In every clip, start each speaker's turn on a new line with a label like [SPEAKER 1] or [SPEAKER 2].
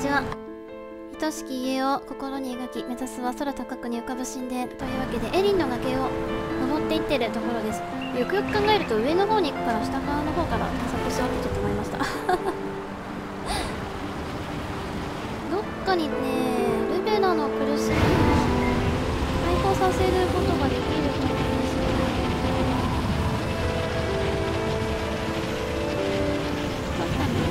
[SPEAKER 1] ちは。愛しき家を心に描き、目指すは空高くに浮かぶ神殿というわけでエリンの崖を登っていってるところです。よくよく考えると上の方に行くから下側の方から探索しようってちょっと思いましたどっかにね、ルベラの苦しみを解放させることができると思うんですよね。どうしたの？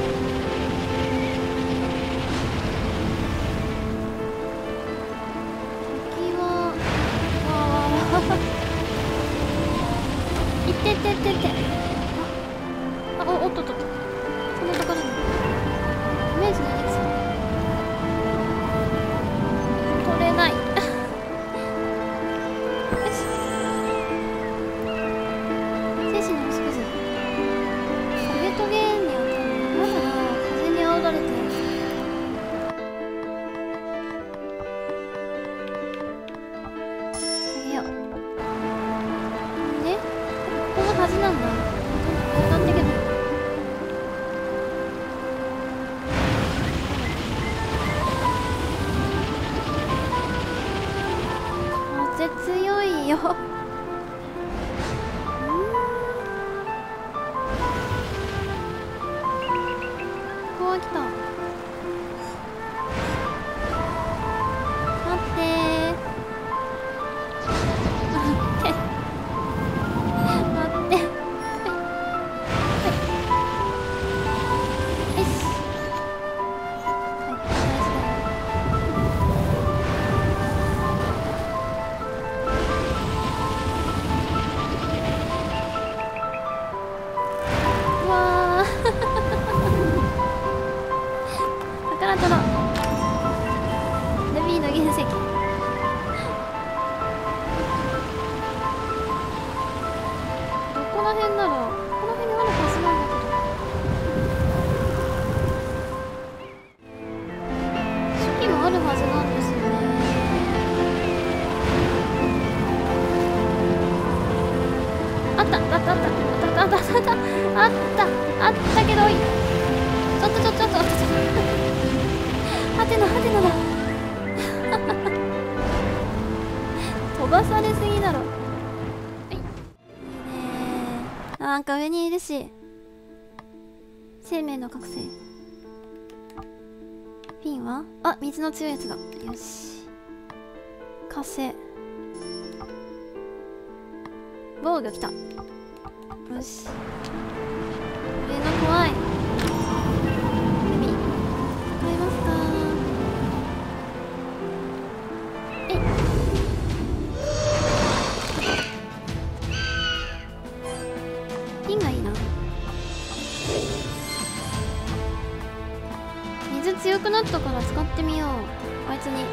[SPEAKER 1] いってってってって。おっとっとっと。そんなところに。イメージのやつ。取れない。よし。精神の星屑。トゲトゲに当たる。なんだな、風に煽られて。あげよう。で、ここのはずなんだ。上がってけば。風強いよ。ここは来た。待ってー。あったけど、ちょっとはてなだ飛ばされすぎだろ。はい、いいねー。なんか上にいるし、生命の覚醒。フィンは水の強いやつだ。よし、火星防御来た。よし、上の怖い。海使いますか。ピンがいいな。水強くなったから使ってみよう。あいつに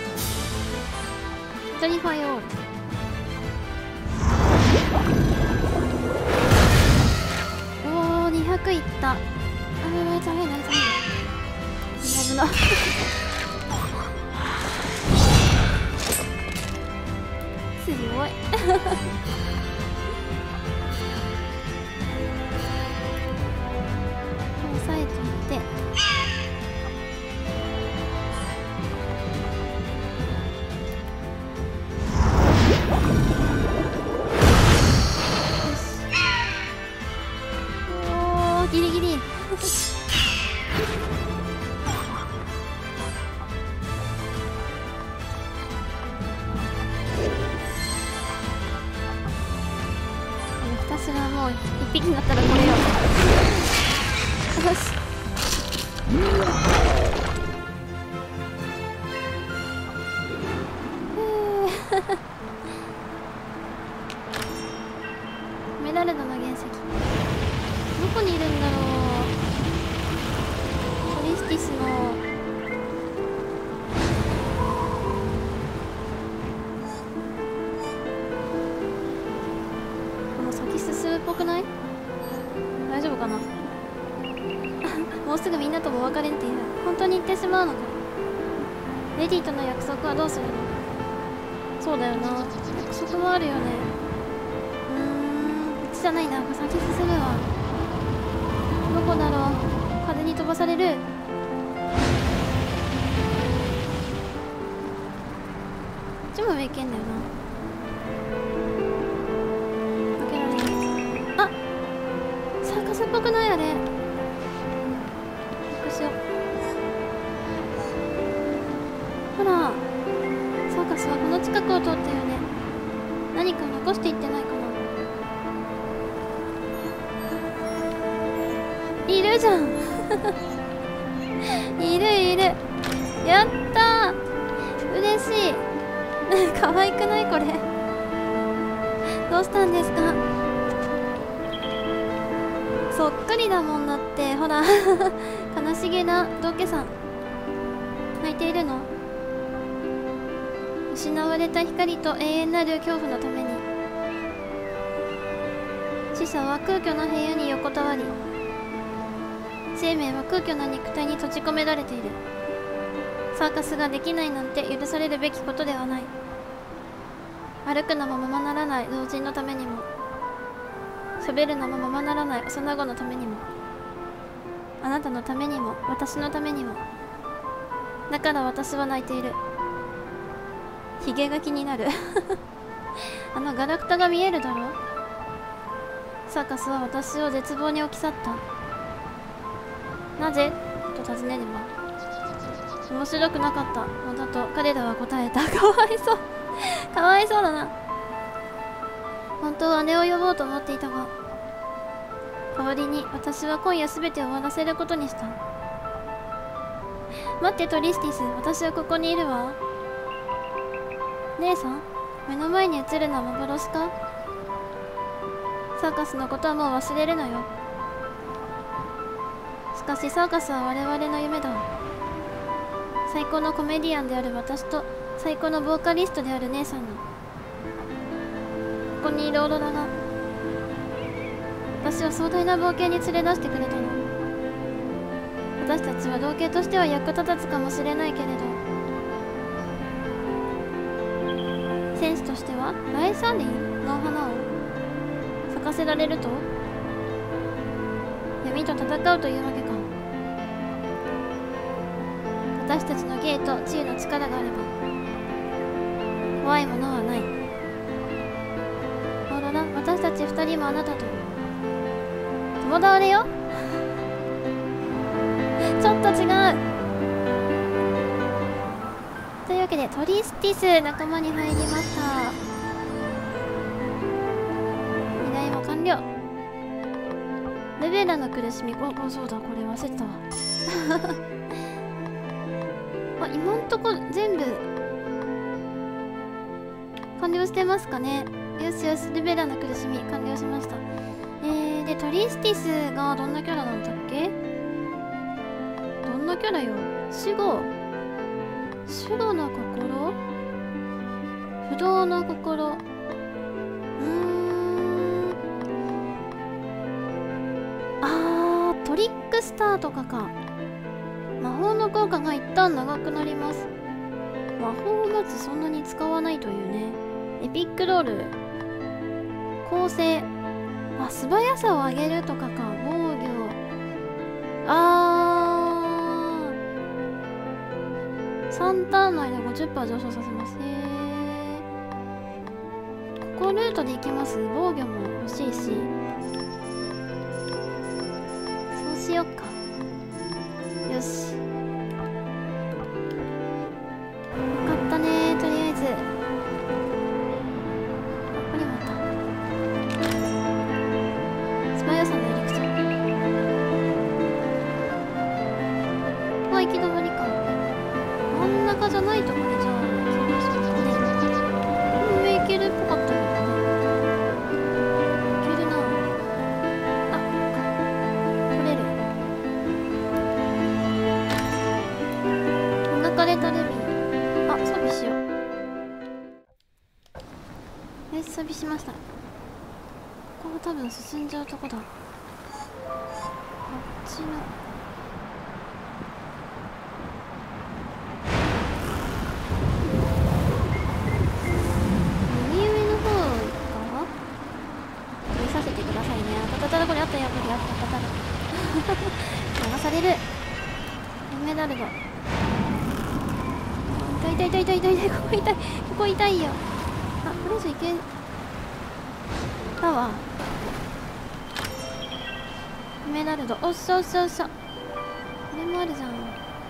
[SPEAKER 1] ストリファイオール。200いった。あいつ危ない、危ない。強い押さえといて。ギリギリひたすらもう一匹になったらこれよ。よしメダルドの原石どこにいるんだろう。トリスティスのこの先進むっぽくない？大丈夫かなもうすぐみんなともお別れっていう。本当に行ってしまうのか。レディとの約束はどうするの？そうだよな、約束もあるよね。こっちじゃないな。先進むわ。どこだろう。風に飛ばされる。 分上行けんだよな。開けられる。あ、サーカスっぽくないあれ。どうしよう。ほら、サーカスはこの近くを通ったよね。何か残していってないかな。いるじゃんいるいる。やったー、嬉しい可愛くないこれどうしたんですか。そっくりだもんだって。ほら悲しげな道化さん泣いているの。失われた光と永遠なる恐怖のために。死者は空虚な部屋に横たわり、生命は空虚な肉体に閉じ込められている。サーカスができないなんて許されるべきことではない。歩くのもままならない老人のためにも、喋るのもままならない幼子のためにも、あなたのためにも私のためにも。だから私は泣いている。ヒゲが気になるあのガラクタが見えるだろ。サーカスは私を絶望に置き去った。なぜと尋ねれば、面白くなかったのだと彼らは答えた。かわいそうかわいそうだな。本当は姉を呼ぼうと思っていたが、代わりに私は今夜すべて終わらせることにした。待ってトリスティス、私はここにいるわ。姉さん、目の前に映るのは幻か。サーカスのことはもう忘れるのよ。しかしサーカスは我々の夢だ。最高のコメディアンである私と最高のボーカリストである姉さんの、ここにいるオーロラが私を壮大な冒険に連れ出してくれたの。私たちは同型としては役立たずかもしれないけれど、戦士としてはライサーリンの花を咲かせられると、闇と戦うというわけか。私たちの芸と治癒の力があれば怖いものはない。オーロラ、私たち二人もあなたと共倒れよちょっと違う。というわけでトリスティス仲間に入りました。依頼も完了。ルベラの苦しみ、そうだ、これ忘れてたわあ、今んとこ全部完了してますかね。よしよし、ルベラの苦しみ完了しました。でトリスティスがどんなキャラなんだっけ。どんなキャラよ。守護の心、不動の心、トリックスターとかか。魔法の効果が一旦長くなります。魔法をまずそんなに使わないというね。エピックロール、構成、素早さを上げるとかか。防御、3ターンの間 50% 上昇させます。ここルートで行きます。防御も欲しいし、そうしよっか。よし、よかったね。とりあえずここにもあった素早さのエリクサー。行き止まりか。真ん中じゃないところにじゃあ行きましょうかね。上行けるっぽかったけどね。行けるな。取れる。描かれたルビー。装備しよう。よし、装備しました。ここは多分進んじゃうとこだ。こっちのこれあったよ、これあった流される。メダルが痛い痛い痛い痛い痛い、ここ痛い、ここ痛いよ。あ、これ以上いけたわ。エメラルド、おっしゃおっしゃおっしゃ。これもあるじゃん。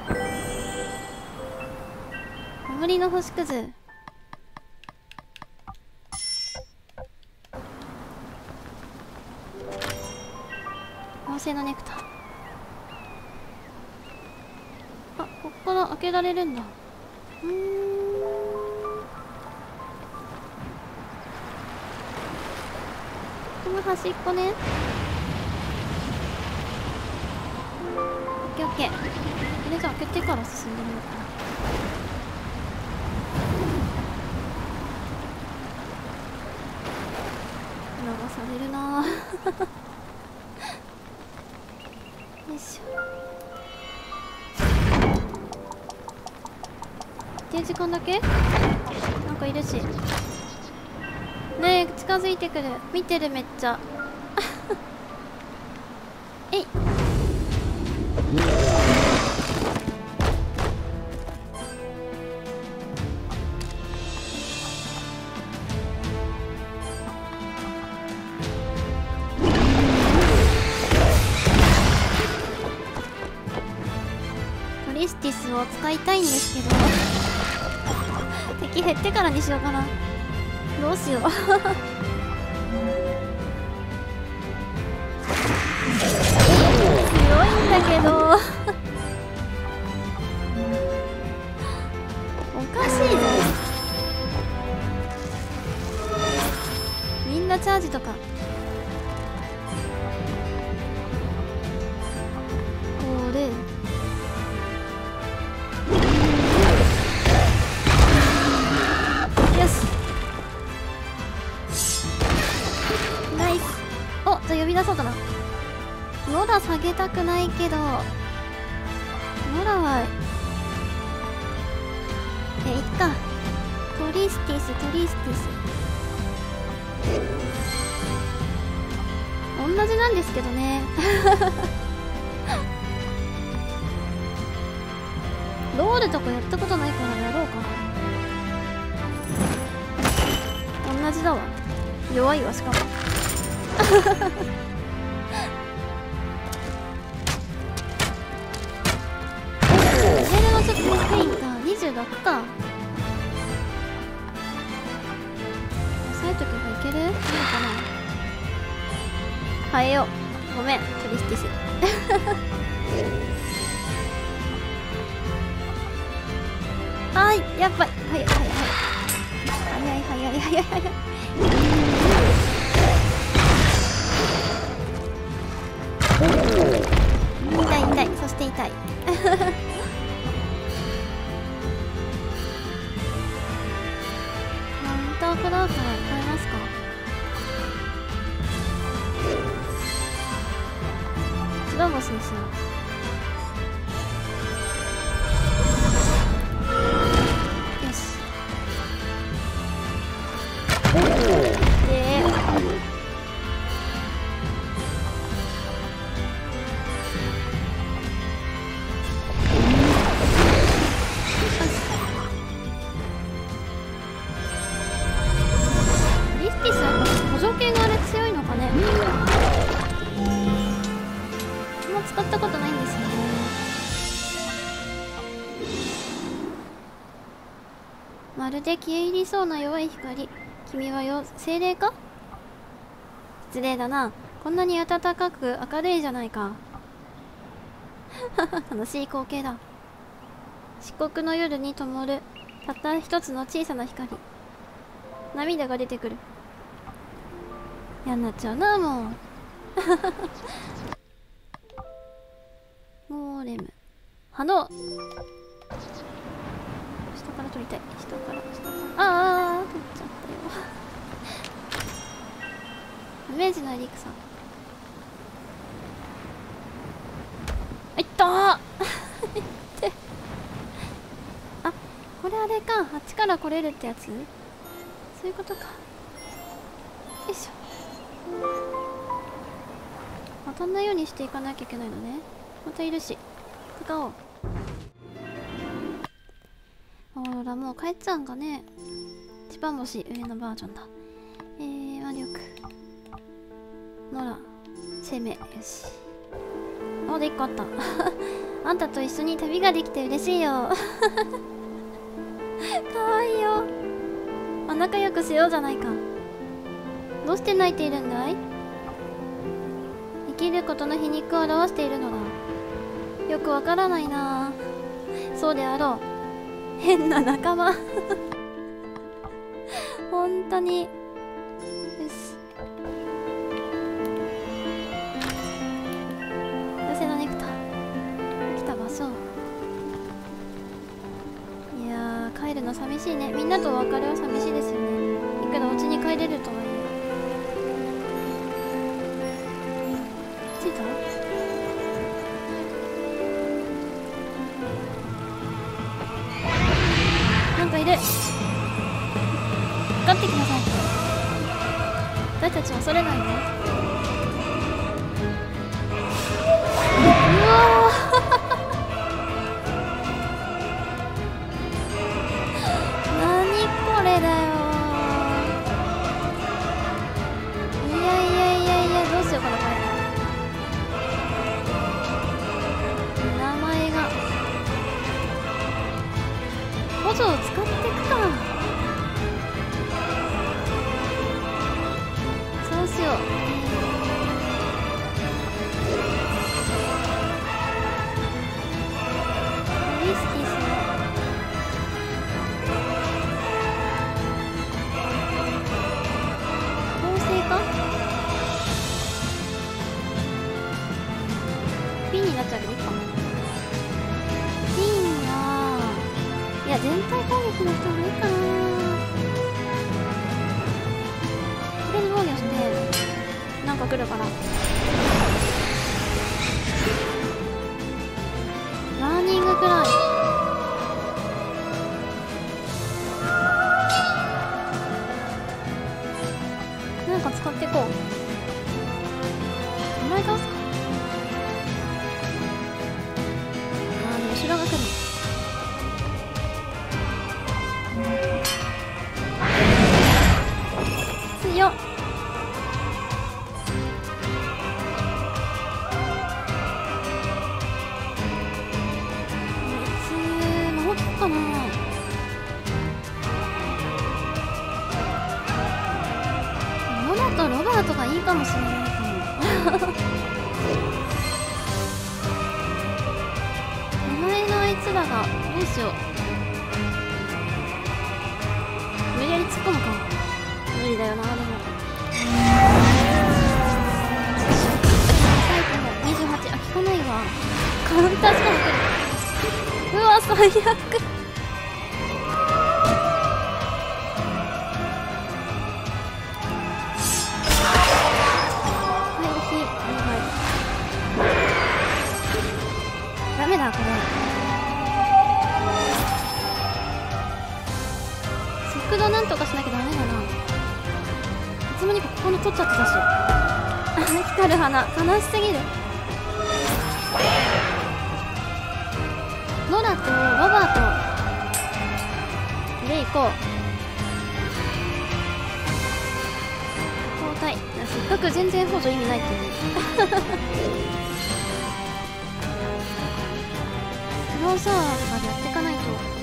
[SPEAKER 1] 守りの星屑。妖精のネクター。あ、ここから開けられるんだ。この端っこね。オッケーオッケー。これじゃ開けてから進んでみようかな。流されるなぁよいしょ。一定時間だけなんかいるし。ねえ、近づいてくる。見てる、めっちゃえい。トリスティスを使いたいんですけど敵減ってからにしようかな。どうしよう強いんだけどおかしいぞ。みんなチャージとか。これよし、ナイス。お、じゃあ呼び出そうかな。ノラ下げたくないけど、ノラはいっか。トリスティス、トリスティス同じなんですけどねロールとかやったことないからやろうかな。同じだわ。弱いわ、しかもレベルはちょっと低いんだ。26か。抑えとけばいける？いいのかな。変えよう。ごめん、トリスティスはい、やっぱり早い早い早い早い早い早い早い。痛い痛い、そして痛いマウンタークラーから変えますか。ラゴスにしよう。よし。リスティスはやっぱ補助系があれ強いのかね。あんま使ったことないんですよね。まるで消え入りそうな弱い光。君は精霊か？失礼だな。こんなに暖かく明るいじゃないか楽しい光景だ。漆黒の夜に灯るたった一つの小さな光。涙が出てくる。嫌になっちゃうな、もうゴーレム波動。下から取りたい。下からああ取っちゃったよダメージのエリクサいったーあ、これあれか。あっちから来れるってやつ。そういうことか。よいしょ。当たんないようにしていかなきゃいけないのね。またいるし使おう。 オーロラもう帰っちゃうんかね。一番星上のバージョンだ。魔力ノラ生命よし。あで1個あったあんたと一緒に旅ができて嬉しいよかわいいよ。仲良くしようじゃないか。どうして泣いているんだい。生きることの皮肉を表しているのだ。よくわからないな。そうであろう。変な仲間本当に。よし寄せのネクタ来た場所。いやー帰るの寂しいね。みんなとお別れは寂しいですよね。いくらお家に帰れるとはいえ。着いた？なんかいる。かかってきなさい。私たちは恐れないね。うわ何これだよ。いやどうしようかなこれ。名前が補助を使っていくか。そうしよう。リスキーしよう。構成か。ピンになっちゃうけどいいかも。ピンはいや全体攻撃の人もいいかな。とりあえず防御してなんか来るからラーニングくらい。なんか使っていこう。名前倒すか。でも後ろが来る。強っ。魔法効くかな。ロナとロバートがいいかもしれないかも名前のあいつらがどうしよう。無理やり突っ込むか。無理だよな。でもタイプも28。あ、効かないわ。カウンターしかも来る。うわ最悪。回避お願い。ダメだこれ。速度なんとかしなきゃダメだな。いつもにかここの取っちゃってたし光る花悲しすぎる。ノラとロバートで行こう。交代。せっかく全然補助意味ないっていうスローシャワーとかでやっていかないと。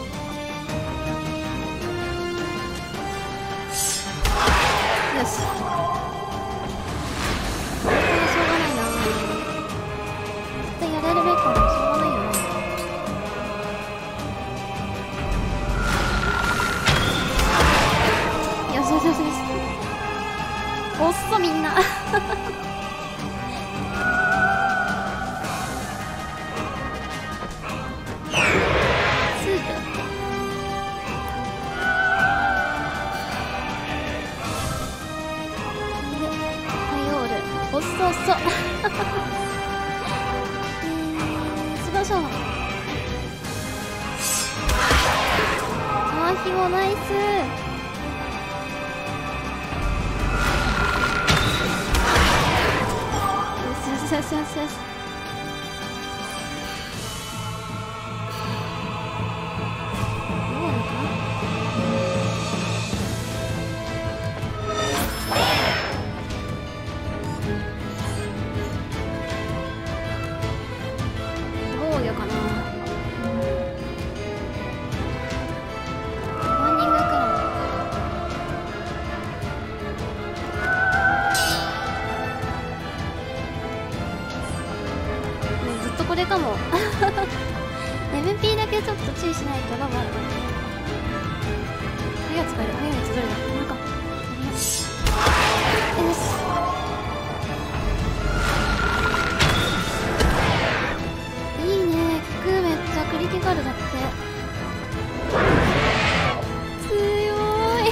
[SPEAKER 1] よしこれはしょうがないな。絶対やられるからしょうがないよな。よしよしよしよし。おっそみんなスープおっそっそしましょう。マーヒもナイス。よしよしよしよしよし。能力ようかな。モーニングクラブ。もうずっとこれかも。MP だけちょっと注意しないとロボあるから。早く使える。早いやつどれだ。これか。よし。クリティカルだって強い。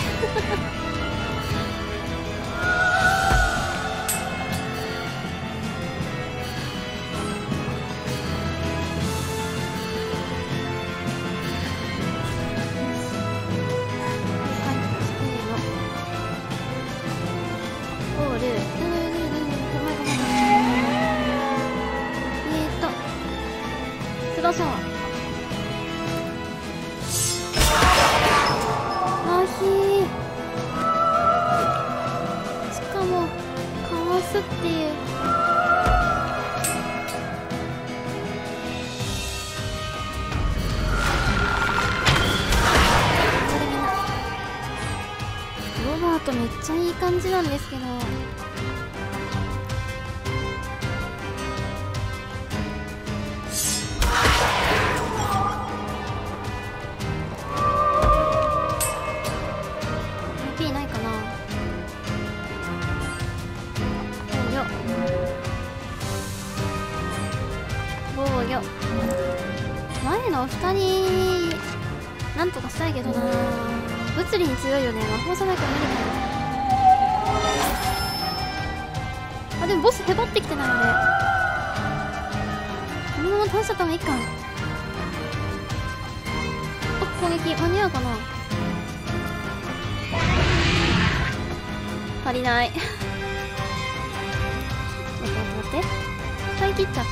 [SPEAKER 1] ゴールスローシャワー。しかもかわすっていう。ロバートめっちゃいい感じなんですけど、前の2人なんとかしたいけどな。物理に強いよね。魔法じゃなきゃ無理だよ。あ、でもボスへばってきてないあれ。このまま倒しちゃった方がいいか。攻撃間に合うかな。足りない。待って使い切っちゃって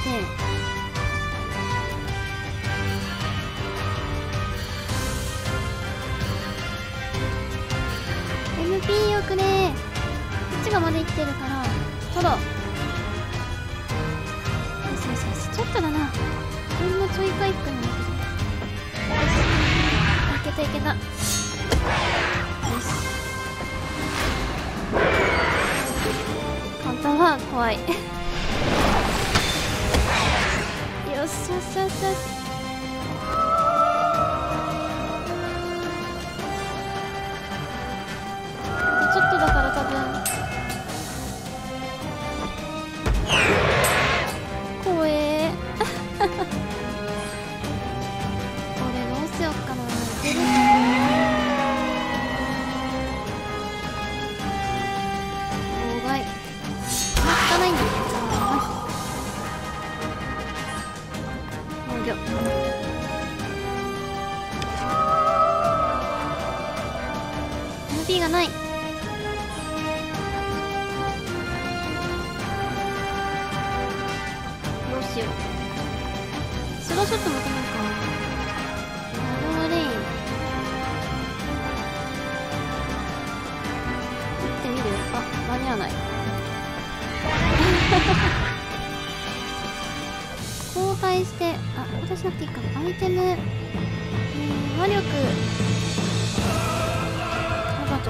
[SPEAKER 1] 。MP よくね。こっちがまだ生きてるから取ろう。よしよしよし。ちょっとだな。ほんのちょい回復なんだけど。よし、いけたいけた。よし、簡単は怖い。よしよしよしよし。ちょっとだから多分怖え。これどうしよっかな。いけるかな。妨害効かないんだね。防御。MP がない。スローショットもかないか。ナローレイン打ってみる。あ、間に合わない。交代して、あ、交代しなくていいかな。アイテム魔力ロバート。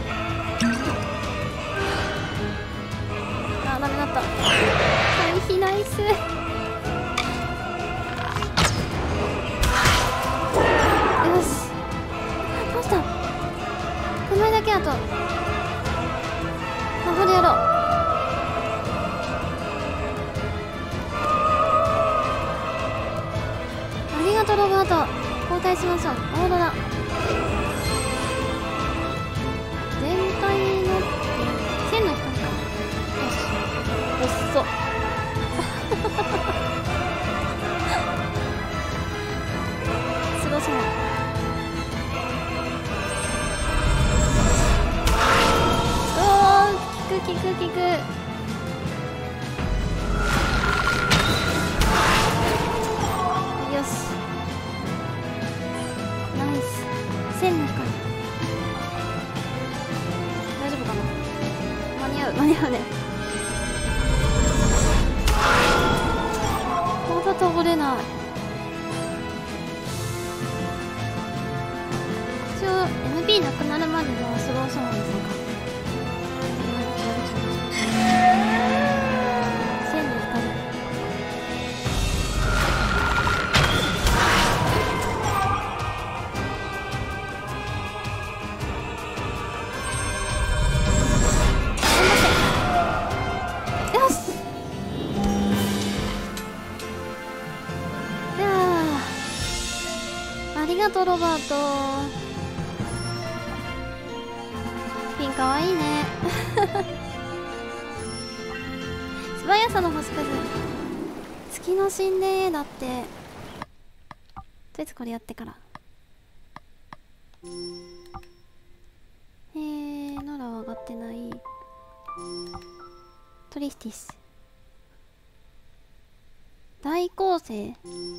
[SPEAKER 1] あ、ダメだった。回避ナイス。手前だけあと。魔法でやろう。ありがとうロバート。交代しましょう。オーロラ全体になって線の光か。よし、遅っ。すごそう。効く。よし、ナイス。線の光大丈夫かな。間に合うね。まだ倒れない。 HP なくなるまではスローサービスか。線の光。よし。いやー、ありがとうロバート。ピンかわいいね。素早さの星数。月の心霊だって。とりあえずこれやってから。ノラは上がってない。トリスティス。大構成。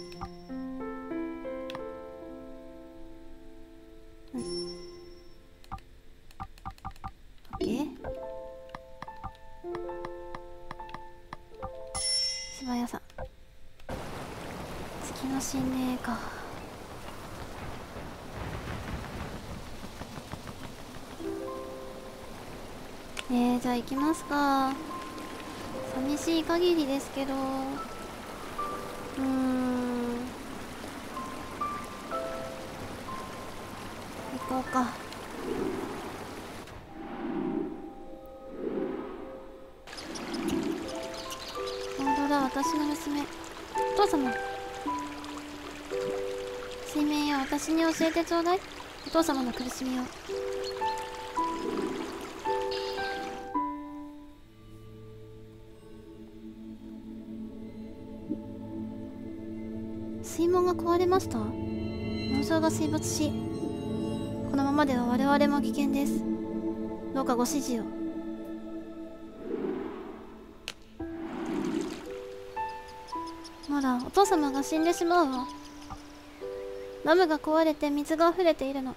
[SPEAKER 1] うん。オッケー。素早さ。月の心霊か。じゃあ行きますか。寂しい限りですけど。行こうか。本当だ、私の娘。お父様。水面や私に教えてちょうだい。お父様の苦しみを。水門が壊れました。農場が水没し、このままでは我々も危険です。どうかご指示を。まだお父様が死んでしまうわ。ダムが壊れて水が溢れているの。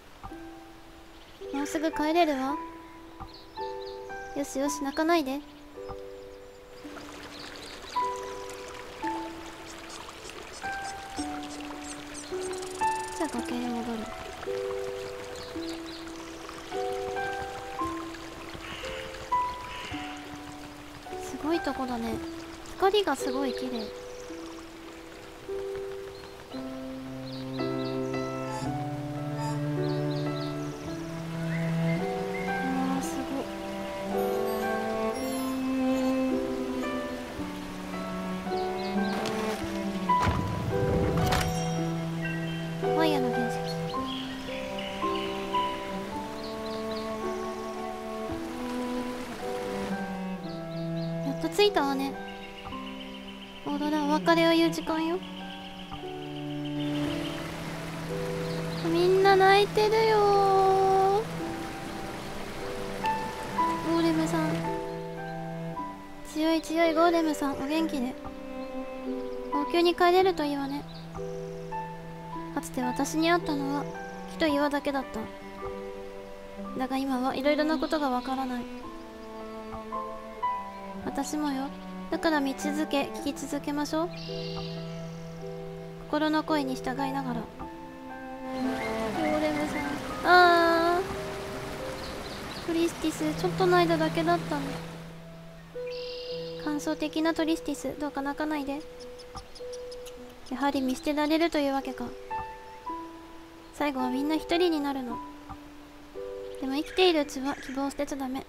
[SPEAKER 1] もうすぐ帰れるわ。よしよし、泣かないで。じゃあ崖に戻る。すごいとこだね。光がすごい綺麗。着いたわね。オーロラ、お別れを言う時間よ。みんな泣いてるよー。ゴーレムさん、強い強いゴーレムさん、お元気で。王宮に帰れるといいわね。かつて私に会ったのは木と岩だけだった。だが今はいろいろなことがわからない。私もよ。だから見続け、聞き続けましょう。心の声に従いながら。ゴーレムさん、トリスティス、ちょっとの間だけだったの。感想的なトリスティス、どうか泣かないで。やはり見捨てられるというわけか。最後はみんな一人になるの。でも生きているうちは希望を捨てちゃダメ。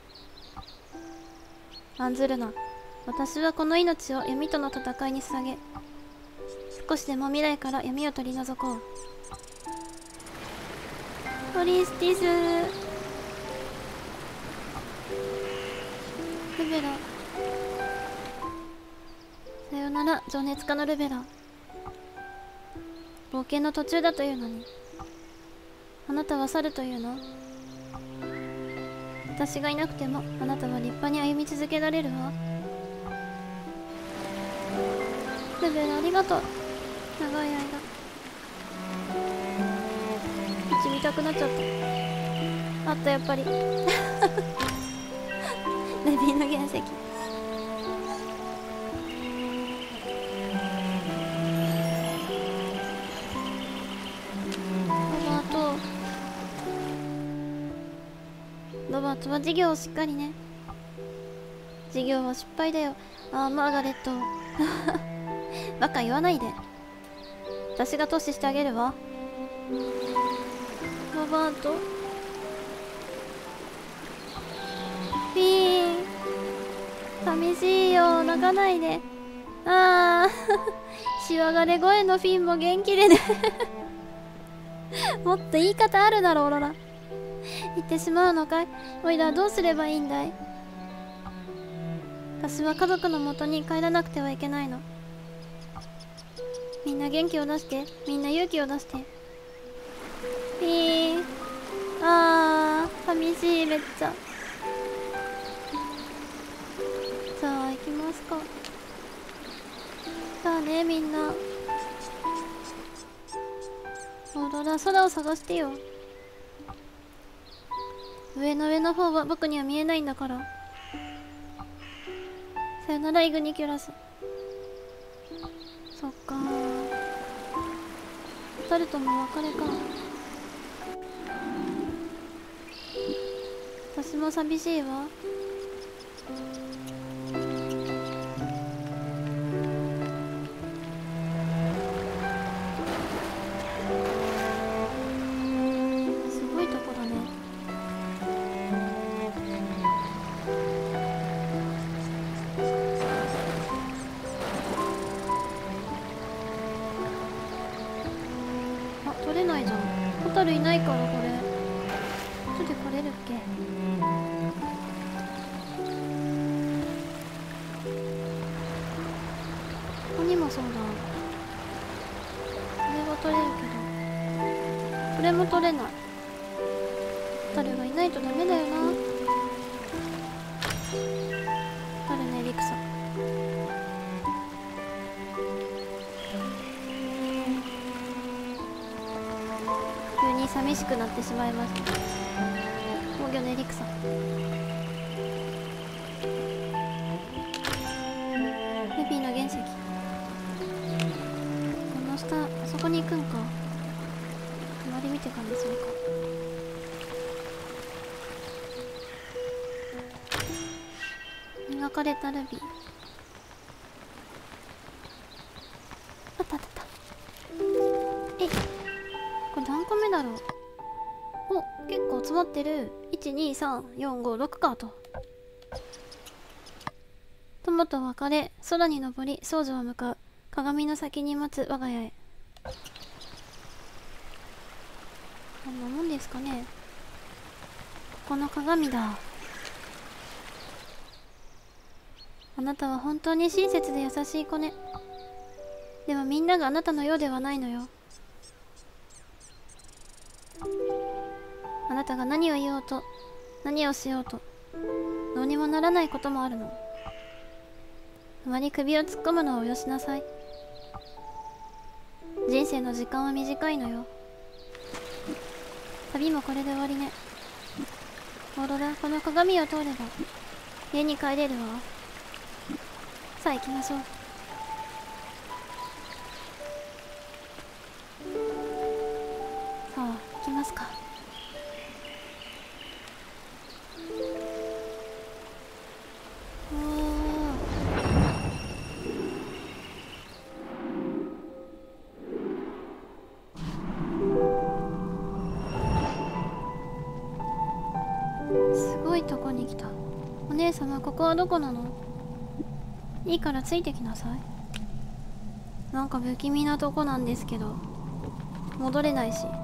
[SPEAKER 1] 案ずるな。私はこの命を闇との戦いに捧げ、少しでも未来から闇を取り除こう。トリスティス、ルベラ。さよなら、情熱家のルベラ。冒険の途中だというのに、あなたは去るというの？私がいなくてもあなたは立派に歩み続けられるわ。ルベル、ありがとう。長い間道見たくなっちゃった。あった、やっぱりレビーの原石。ロバート、 ロバートは授業をしっかりね。授業は失敗だよ。ああ、マーガレット。バカ言わないで。私が投資してあげるわ。ロバート。ピーン。寂しいよ、泣かないで。ああ、しわがれ声のフィンも元気でね。もっと言い方あるだろ、オロラ。言ってしまうのかい。おいらどうすればいいんだい。私は家族のもとに帰らなくてはいけないの。みんな元気を出して、みんな勇気を出して。ピーン。あー、寂しい、めっちゃ。じゃあ行きますか。さあね、みんな。オーロラ、空を探してよ。上の方は僕には見えないんだから。さよなら、イグニキュラス。そっかー。タルトも別れか。私も寂しいわ。すごいとこだね。あ、取れないじゃん。ホタルいないからこれ。後で来れるっけ。ここにもそうだ。これは取れるけど、これも取れない。ホタルがいないとダメだよな。ホタルね、リクサ。急に寂しくなってしまいました。工業のエリクサ。ルビーの原石。この下、あそこに行くんか。周り見てからにするか。磨かれたルビー。あったあった。えい。これ何個目だろう。お、結構詰まってる。12345 6かと。友と別れ、空に登り少女は向かう。鏡の先に待つ我が家へ。こんなもんですかね。ここの鏡だ。あなたは本当に親切で優しい子ね。でもみんながあなたのようではないのよ。あなたが何を言おうと、何をしようと、どうにもならないこともあるの。あまり首を突っ込むのをおよしなさい。人生の時間は短いのよ。旅もこれで終わりね。オーロラ、この鏡を通れば家に帰れるわ。さあ行きましょう。さあ行きますか。すごいとこに来た。お姉様、ここはどこなの？いいからついてきなさい。なんか不気味なとこなんですけど、戻れないし。こ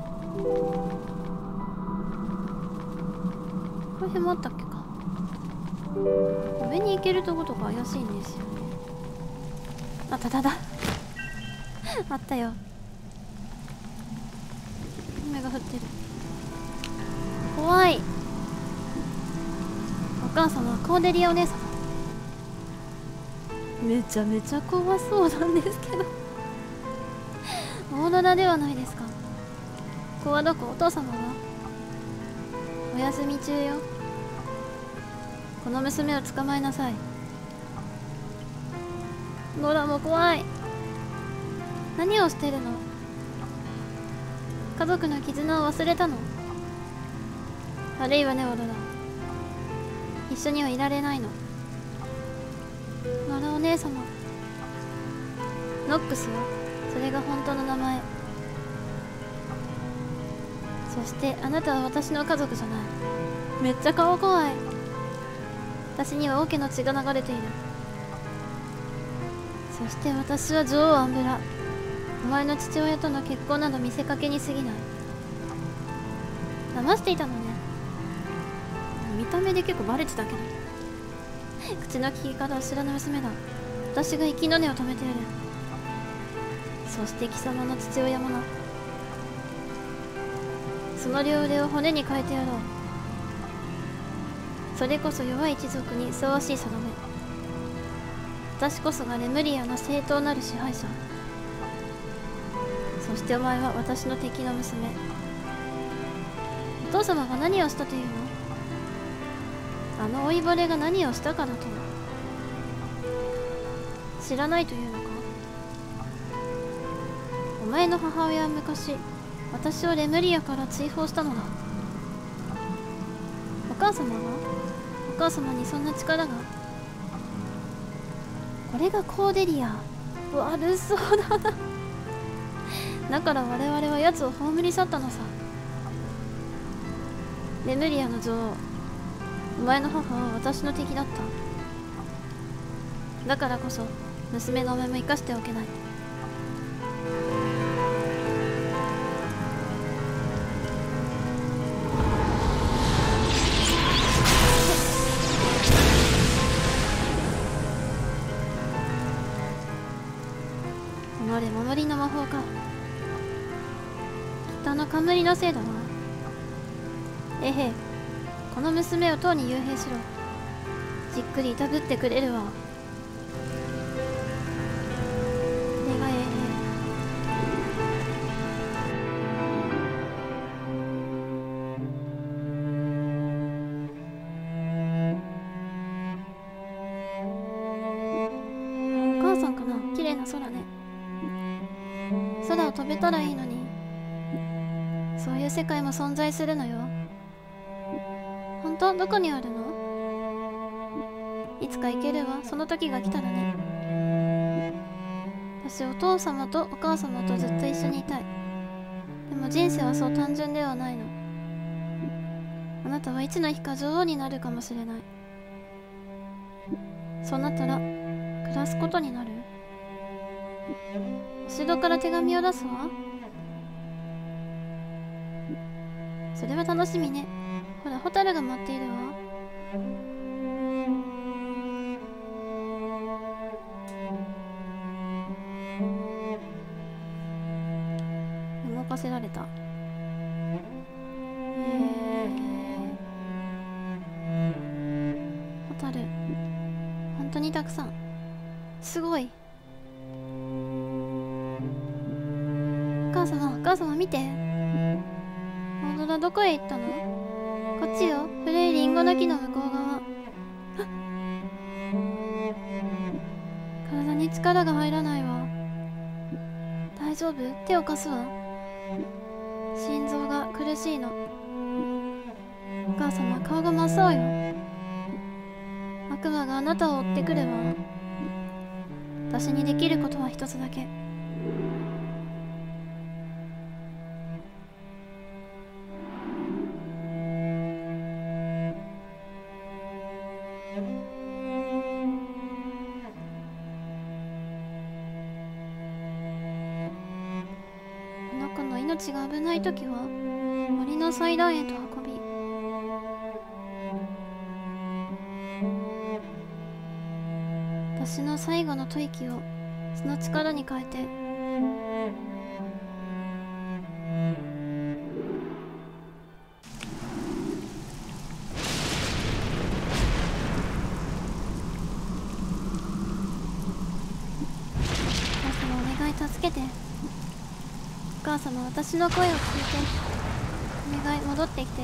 [SPEAKER 1] の辺もあったっけか。上に行けるとことか怪しいんですよね。あっただだ。あったよ。雨が降ってる。怖い。お母様、コーデリアお姉様。めちゃめちゃ怖そうなんですけど。オーロラではないですか。ここはどこ？お父様はお休み中よ。この娘を捕まえなさい。ノラも怖い。何をしてるの？家族の絆を忘れたの？悪いわね、オーロラ。 一緒にはいられないの。マラお姉様。ノックスよ。それが本当の名前。そしてあなたは私の家族じゃない。めっちゃ顔怖い。私には王家の血が流れている。そして私は女王アンブラ。お前の父親との結婚など見せかけに過ぎない。騙していたのね。見た目で結構バレてたけど。口の利き方を知らぬ娘だ。私が息の根を止めてやる。そして貴様の父親もな。その両腕を骨に変えてやろう。それこそ弱い一族にふさわしい定め。私こそがレムリアの正当なる支配者。そしてお前は私の敵の娘。お父様が何をしたというの？あの老いぼれが何をしたかだと。知らないというのか？お前の母親は昔私をレムリアから追放したのだ。お母様が？お母様にそんな力が？これがコーデリア。悪そうだな。だから我々は奴を葬り去ったのさ。レムリアの女王、お前の母は私の敵だった。だからこそ娘のお前も生かしておけない。守りの魔法か。きっとあの冠のせいだな。えへ、この娘をとうに幽閉しろ。じっくりいたぶってくれるわ。これがえへ。お母さんかな。綺麗な空ね。空を飛べたらいいのに。そういう世界も存在するのよ。本当？どこにあるの？いつか行けるわ。その時が来たらね。私お父様とお母様とずっと一緒にいたい。でも人生はそう単純ではないの。あなたはいつの日か女王になるかもしれない。そうなったら暮らすことになる。お城から手紙を出すわ。それは楽しみね。ほら、ホタルが待っているわ。動かせられた。ホタル、本当にたくさん。すごい。お母様、お母様見て。オーロラどこへ行ったの？こっちよ。古いリンゴの木の向こう側。体に力が入らないわ。大丈夫？手を貸すわ。心臓が苦しいの。お母様、顔が真っ青よ。悪魔があなたを追ってくるわ。私にできることは一つだけ。命が危ないときは森の祭壇へと運び、私の最後の吐息をその力に変えて、お母様お願い助けて。お母様、私の声を聞いて。お願い、戻ってきて。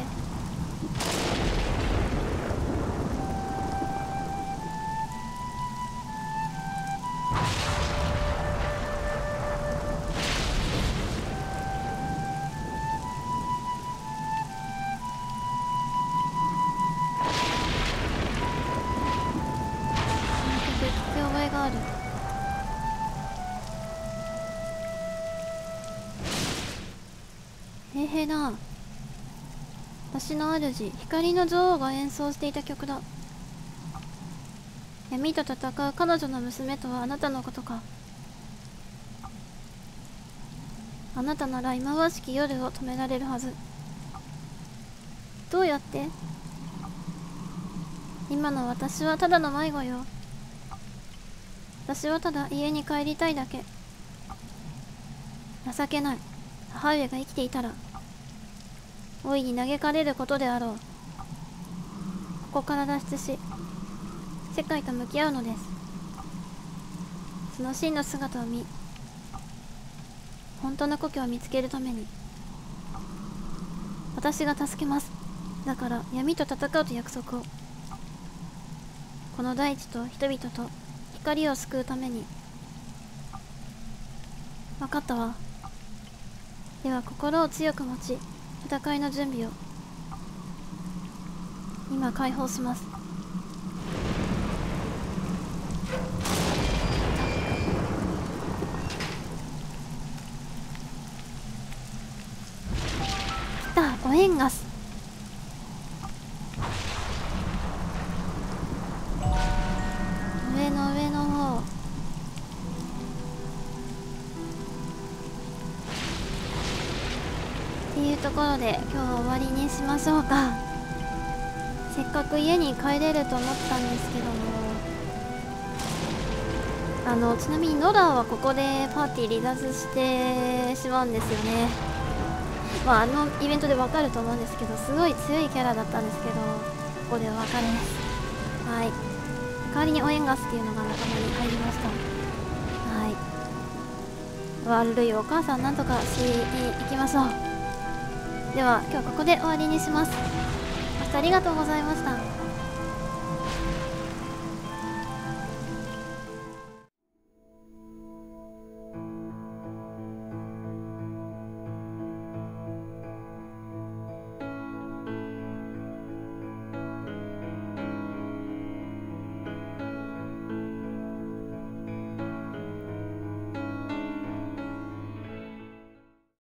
[SPEAKER 1] 平平だ。私の主、光の女王が演奏していた曲だ。闇と戦う彼女の娘とはあなたのことか。あなたなら忌まわしき夜を止められるはず。どうやって？今の私はただの迷子よ。私はただ家に帰りたいだけ。情けない。母上が生きていたら大いに嘆かれることであろう。ここから脱出し世界と向き合うのです。その真の姿を見、本当の故郷を見つけるために私が助けます。だから闇と戦うと約束を。この大地と人々と光を救うために。分かったわ。では心を強く持ち戦いの準備を。今解放します。来た、ご縁ガス。上の上の方。っていうところで今日は終わりにしましょうか。せっかく家に帰れると思ったんですけども、ちなみにノラはここでパーティー離脱してしまうんですよね。まあイベントでわかると思うんですけど、すごい強いキャラだったんですけど、ここでお別れです。はい。代わりにオエンガスっていうのが仲間に入りました。はい。悪いお母さんなんとかしに行きましょう。では今日ここで終わりにします。ご視聴ありがとうございました。